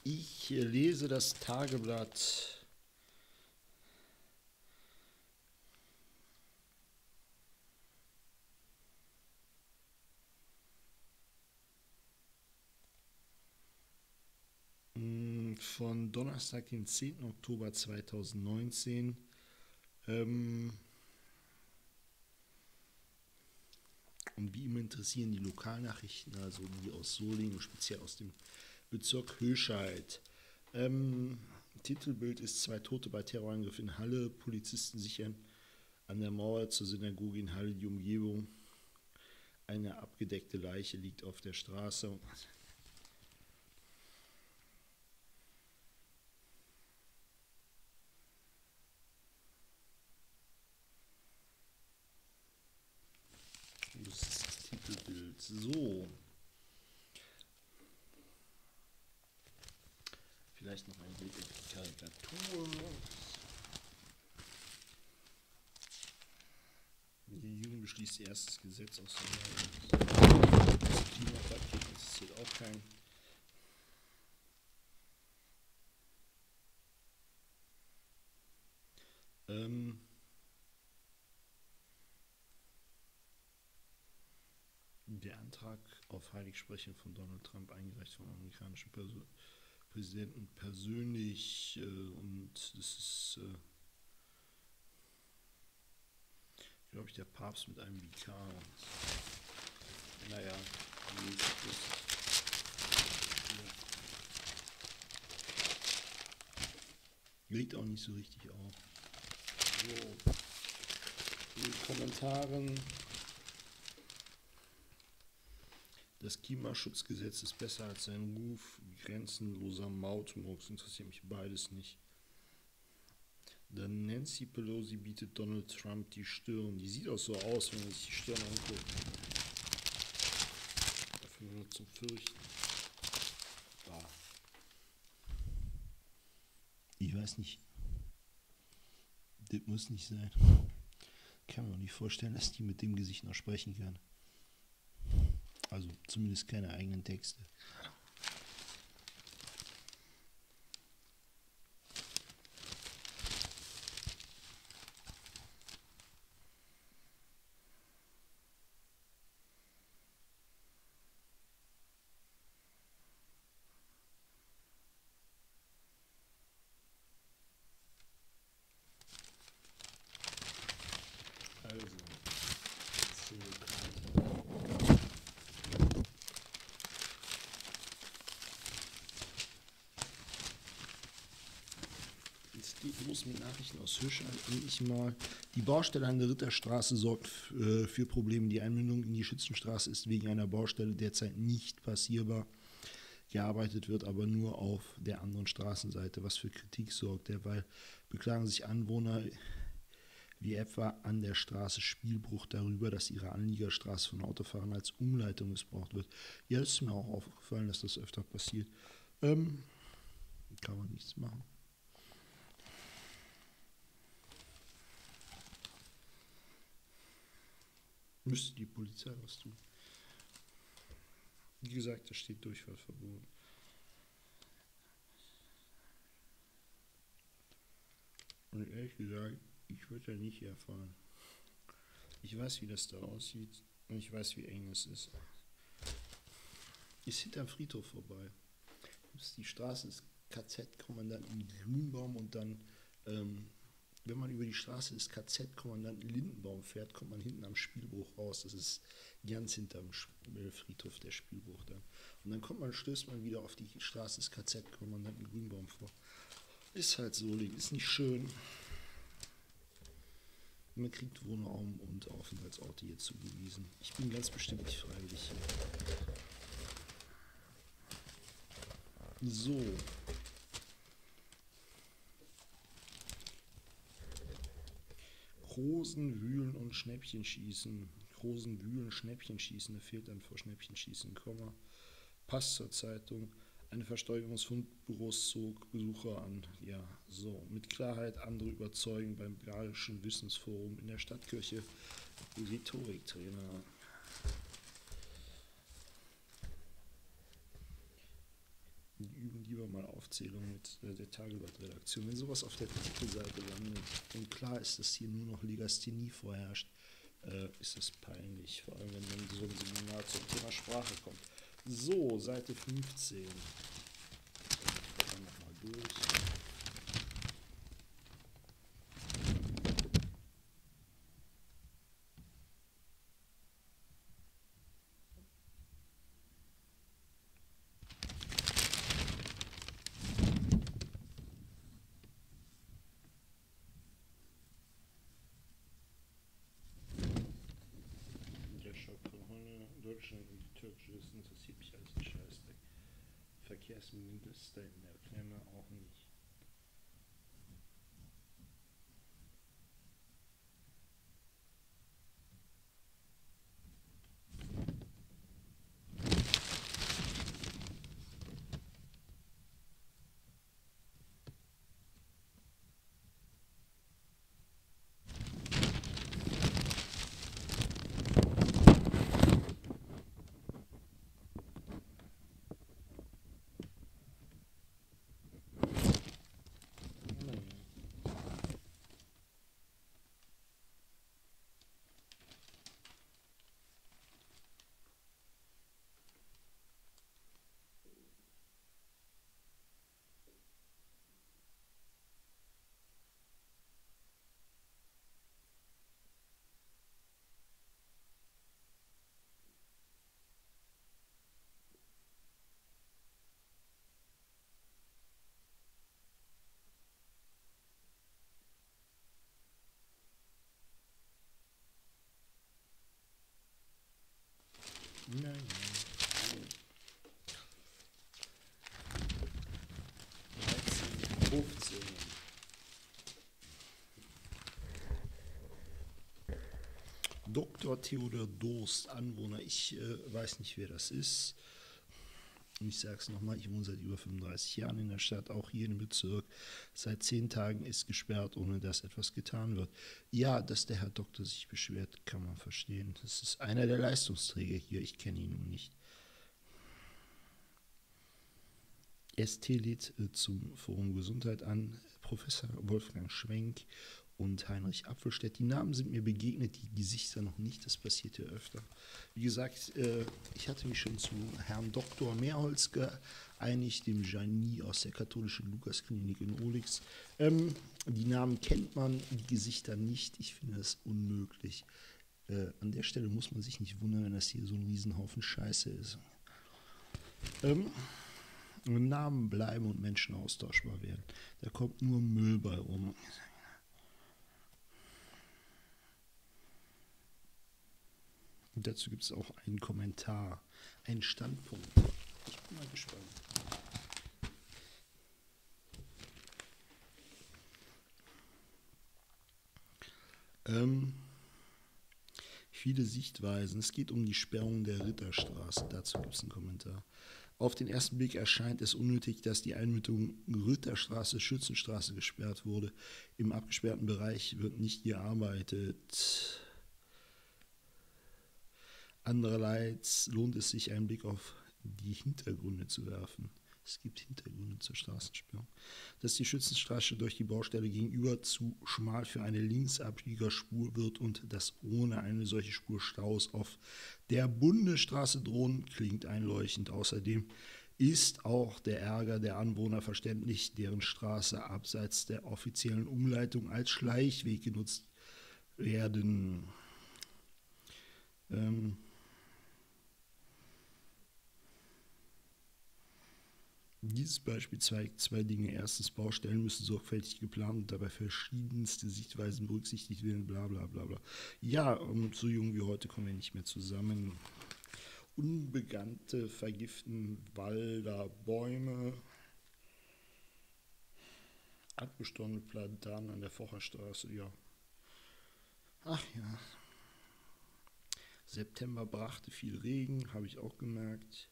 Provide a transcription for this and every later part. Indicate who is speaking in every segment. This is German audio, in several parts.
Speaker 1: Ich lese das Tageblatt von Donnerstag, den 10. Oktober 2019. Und wie immer interessieren die Lokalnachrichten, also die aus Solingen, speziell aus dem Bezirk Höscheid. Titelbild ist: 2 Tote bei Terrorangriff in Halle. Polizisten sichern an der Mauer zur Synagoge in Halle die Umgebung. Eine abgedeckte Leiche liegt auf der Straße. Das ist das Titelbild. So. Vielleicht noch ein Blick auf die Karikatur. Die Jugend beschließt erstes Gesetz aus der Klimapaket, interessiert auch keinen. Der Antrag auf Heiligsprechung von Donald Trump, eingereicht vom amerikanischen Präsidenten persönlich, und das ist, glaube ich, der Papst mit einem Vikar. Naja, legt auch nicht so richtig auf. So, in den Kommentaren: Das Klimaschutzgesetz ist besser als sein Ruf. Grenzenloser Mautmurks, interessiert mich beides nicht. Dann Nancy Pelosi bietet Donald Trump die Stirn. Die sieht auch so aus, wenn man sich die Stirn anguckt. Dafür nur zum Fürchten. Ah. Ich weiß nicht. Das muss nicht sein. Kann mir auch nicht vorstellen, dass die mit dem Gesicht noch sprechen kann. Also zumindest keine eigenen Texte. Also, es geht los mit Nachrichten aus Höscheid. Endlich mal. Die Baustelle an der Ritterstraße sorgt für Probleme. Die Einmündung in die Schützenstraße ist wegen einer Baustelle derzeit nicht passierbar. Gearbeitet wird aber nur auf der anderen Straßenseite, was für Kritik sorgt. Derweil beklagen sich Anwohner wie etwa an der Straße Spielbruch darüber, dass ihre Anliegerstraße von Autofahrern als Umleitung missbraucht wird. Ja, das ist mir auch aufgefallen, dass das öfter passiert. Kann man nichts machen. Müsste die Polizei was tun. Wie gesagt, da steht Durchfahrtverbot. Und ehrlich gesagt, ich würde da nicht herfahren. Ich weiß, wie das da aussieht und ich weiß, wie eng es ist. Ist hinterm Friedhof vorbei. Die Straße des KZ-Kommandanten Grünbaum und dann, wenn man über die Straße des KZ-Kommandanten Lindenbaum fährt, kommt man hinten am Spielbruch raus. Das ist ganz hinterm Friedhof der Spielbruch dann. Und dann stößt man wieder auf die Straße des KZ-Kommandanten Grünbaum vor. Ist halt so, ist nicht schön. Man kriegt Wohnraum und Aufenthaltsorte hier zugewiesen. Ich bin ganz bestimmt nicht freiwillig hier. So. Krosen, Wühlen und Schnäppchenschießen. Krosen, Wühlen, Schnäppchenschießen. Da fehlt dann vor Schnäppchenschießen, Komma. Passt zur Zeitung. Eine Versteigerungsfundbüros zog Besucher an. Ja, so. Mit Klarheit andere überzeugen beim Gallischen Wissensforum in der Stadtkirche. Rhetoriktrainer. Die üben die lieber mal Aufzählung mit der Tageblatt-Redaktion. Wenn sowas auf der Titelseite landet und klar ist, dass hier nur noch Legasthenie vorherrscht, ist das peinlich, vor allem wenn dann so ein Seminar zum Thema Sprache kommt. So, Seite 15. Ich dann nochmal durch. Deutschland und die türkische, das interessiert mich alles nicht scheißdreck. Verkehrsminister in der Klemme auch nicht. Nein. 15. Dr. Theodor Durst, Anwohner. Ich weiß nicht, wer das ist. Ich sage es nochmal, ich wohne seit über 35 Jahren in der Stadt, auch hier im Bezirk. Seit 10 Tagen ist gesperrt, ohne dass etwas getan wird. Ja, dass der Herr Doktor sich beschwert, kann man verstehen. Das ist einer der Leistungsträger hier, ich kenne ihn nun nicht. ST lädt zum Forum Gesundheit an, Professor Wolfgang Schwenk und Heinrich Apfelstedt. Die Namen sind mir begegnet, die Gesichter noch nicht, das passiert ja öfter. Wie gesagt, ich hatte mich schon zu Herrn Dr. Mehrholz geeinigt, dem Genie aus der katholischen Lukas-Klinik in Olix. Die Namen kennt man, die Gesichter nicht. Ich finde das unmöglich. An der Stelle muss man sich nicht wundern, wenn das hier so ein Riesenhaufen Scheiße ist. Namen bleiben und Menschen austauschbar werden. Da kommt nur Müll bei rum. Und dazu gibt es auch einen Kommentar, einen Standpunkt. Ich bin mal gespannt. Viele Sichtweisen. Es geht um die Sperrung der Ritterstraße. Dazu gibt es einen Kommentar. Auf den ersten Blick erscheint es unnötig, dass die Einmündung Ritterstraße, Schützenstraße gesperrt wurde. Im abgesperrten Bereich wird nicht gearbeitet. Andererseits lohnt es sich, einen Blick auf die Hintergründe zu werfen. Es gibt Hintergründe zur Straßensperrung. Dass die Schützenstraße durch die Baustelle gegenüber zu schmal für eine Linksabbiegerspur wird und dass ohne eine solche Spur Staus auf der Bundesstraße drohen, klingt einleuchtend. Außerdem ist auch der Ärger der Anwohner verständlich, deren Straße abseits der offiziellen Umleitung als Schleichweg genutzt werden. Dieses Beispiel zeigt 2 Dinge. Erstens, Baustellen müssen sorgfältig geplant und dabei verschiedenste Sichtweisen berücksichtigt werden, bla bla bla bla. Ja, so jung wie heute kommen wir nicht mehr zusammen. Unbekannte vergiften Wälder, Bäume. Abgestorbene Platanen an der Focherstraße, ja. Ach ja. September brachte viel Regen, habe ich auch gemerkt.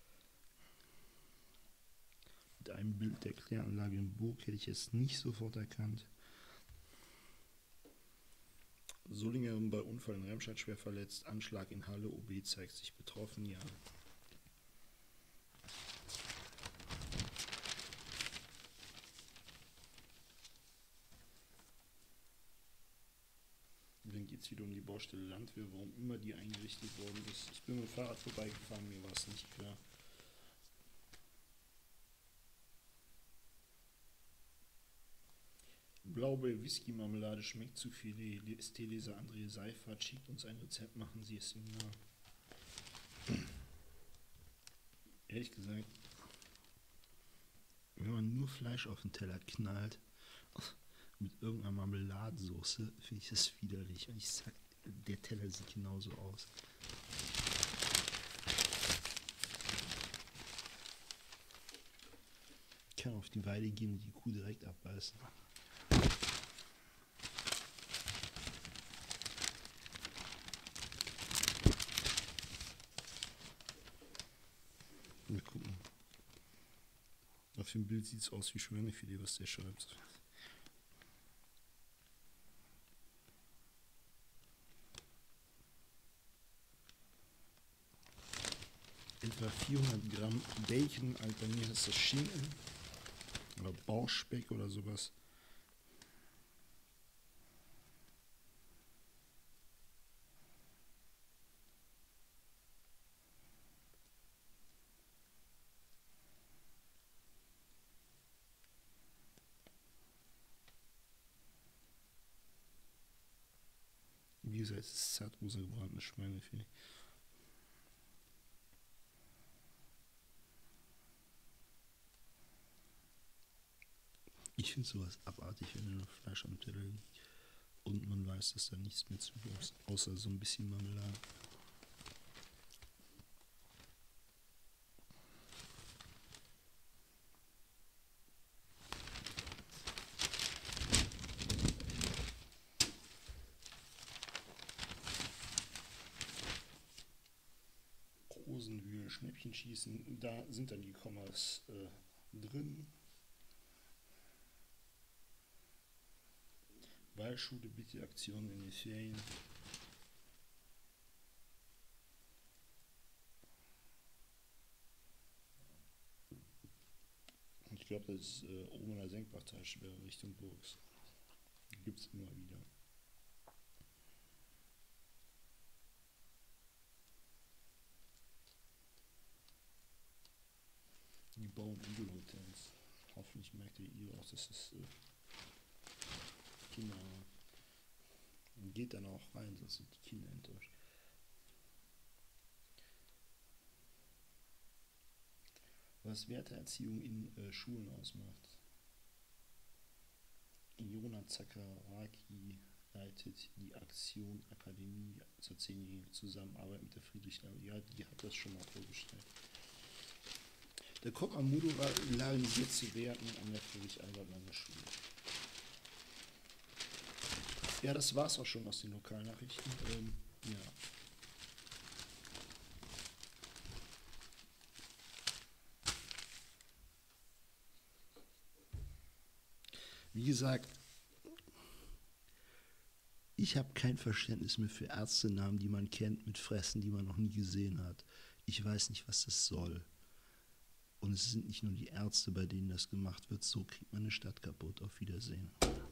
Speaker 1: Mit einem Bild der Kläranlage in Burg hätte ich es nicht sofort erkannt. Sollingerin bei Unfall in Remscheid schwer verletzt, Anschlag in Halle, OB zeigt sich betroffen, ja. dann geht es wieder um die Baustelle Landwehr, warum immer die eingerichtet worden ist. Ich bin mit dem Fahrrad vorbeigefahren, mir war es nicht klar. Blaubeer Whisky-Marmelade schmeckt zu viel. Teeleser André Seifert schickt uns ein Rezept, machen Sie es ihm nach. Ehrlich gesagt, wenn man nur Fleisch auf den Teller knallt, mit irgendeiner Marmeladensoße, finde ich das widerlich. Und ich sag, der Teller sieht genauso aus. Ich kann auf die Weide gehen und die Kuh direkt abbeißen. Mal gucken. Auf dem Bild sieht es aus wie Schweinefilet, was der schreibt. Etwa 400 Gramm Bacon, bei mir ist das Schinken oder Bauchspeck oder sowas. Wie gesagt, es ist Zartrosa gebratenes Schweinefilet. Ich finde sowas abartig, wenn nur Fleisch am Teller liegt und man weiß, dass da nichts mehr zu ist, außer so ein bisschen Marmelade. Rosenwühlen, Schnäppchen schießen, da sind dann die Kommas drin. Wahlschule, bitte Aktionen in den Ferien. Ich glaube, das ist oben in der Senkbachtalsperre Richtung Burgs. Gibt es immer wieder. Die bauen Igelhotels. Hoffentlich merkt ihr Igel auch, dass es Kinder und geht dann auch rein, sonst sind die Kinder enttäuscht. Was Werteerziehung in Schulen ausmacht. Jona Zakaraki leitet die Aktion Akademie zur 10-jährigen Zusammenarbeit mit der Friedrich-Albert. Ja, die hat das schon mal vorgestellt. Der Kopf am Mudo war larynisiert zu werden an der Friedrich-Albert-Lange-Schule. Ja, das war's auch schon aus den Lokalnachrichten. Ja. Wie gesagt, ich habe kein Verständnis mehr für Ärztenamen, die man kennt, mit Fressen, die man noch nie gesehen hat. Ich weiß nicht, was das soll. Und es sind nicht nur die Ärzte, bei denen das gemacht wird. So kriegt man eine Stadt kaputt. Auf Wiedersehen.